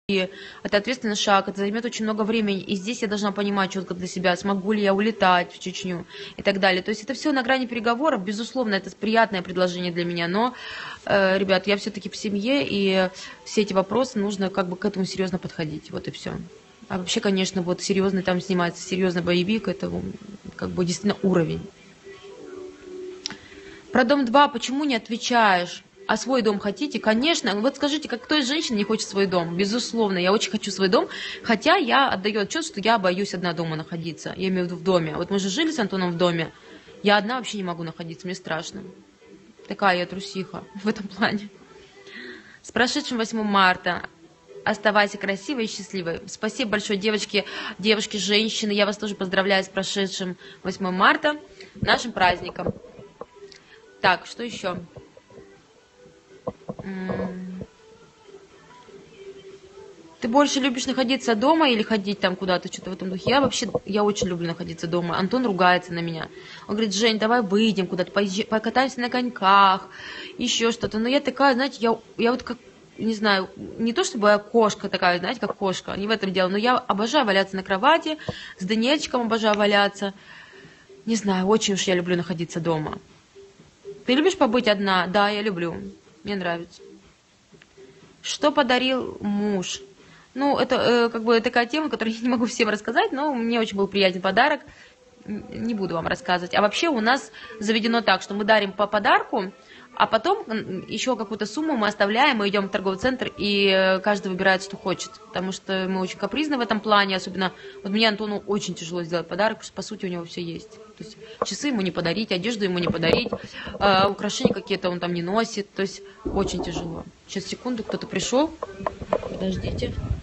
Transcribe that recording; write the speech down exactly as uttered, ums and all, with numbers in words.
И это ответственный шаг, это займет очень много времени. И здесь я должна понимать четко для себя, смогу ли я улетать в Чечню и так далее. То есть это все на грани переговоров. Безусловно, это приятное предложение для меня. Но, э, ребят, я все-таки в семье, и все эти вопросы нужно как бы к этому серьезно подходить. Вот и все. А вообще, конечно, вот серьезный там снимается, серьезный боевик, это как бы действительно уровень. Про дом два почему не отвечаешь? А свой дом хотите? Конечно. Вот скажите, как кто из женщин не хочет свой дом? Безусловно, я очень хочу свой дом, хотя я отдаю отчет, что я боюсь одна дома находиться. Я имею в виду в доме. Вот мы же жили с Антоном в доме. Я одна вообще не могу находиться, мне страшно. Такая я трусиха в этом плане. С прошедшим восьмым марта. Оставайся красивой и счастливой. Спасибо большое, девочки, девушки, женщины. Я вас тоже поздравляю с прошедшим восьмым марта, нашим праздником. Так, что еще? Ты больше любишь находиться дома или ходить там куда-то, что-то в этом духе? Я вообще, я очень люблю находиться дома. Антон ругается на меня. Он говорит: Жень, давай выйдем куда-то, покатаемся на коньках, еще что-то. Но я такая, знаете, я, я вот как, не знаю, не то чтобы я кошка такая, знаете, как кошка, не в этом дело, но я обожаю валяться на кровати, с Даниэльчиком обожаю валяться. Не знаю, очень уж я люблю находиться дома. Ты любишь побыть одна? Да, я люблю. Мне нравится. Что подарил муж? Ну, это э, как бы такая тема, которую я не могу всем рассказать, но мне очень был приятен подарок. Не буду вам рассказывать. А вообще у нас заведено так, что мы дарим по подарку, а потом еще какую-то сумму мы оставляем, мы идем в торговый центр, и каждый выбирает, что хочет. Потому что мы очень капризны в этом плане, особенно вот мне, Антону, очень тяжело сделать подарок, потому что, по сути, у него все есть. То есть часы ему не подарить, одежду ему не подарить, э, украшения какие-то он там не носит. То есть очень тяжело. Сейчас, секунду, кто-то пришел. Подождите.